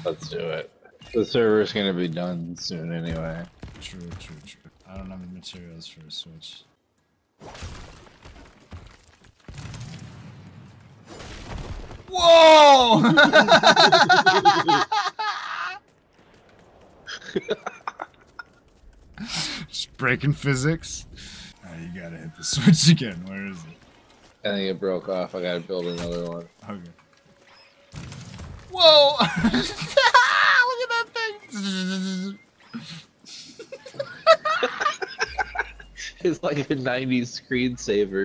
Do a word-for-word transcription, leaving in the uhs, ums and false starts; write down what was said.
Let's do it. The server's gonna be done soon anyway. True, true, true. I don't have the materials for a switch. Whoa! Just breaking physics. Alright, you gotta hit the switch again. Where is it? I think it broke off. I gotta build another one. Okay. Whoa! Look at that thing! It's like a nineties screensaver.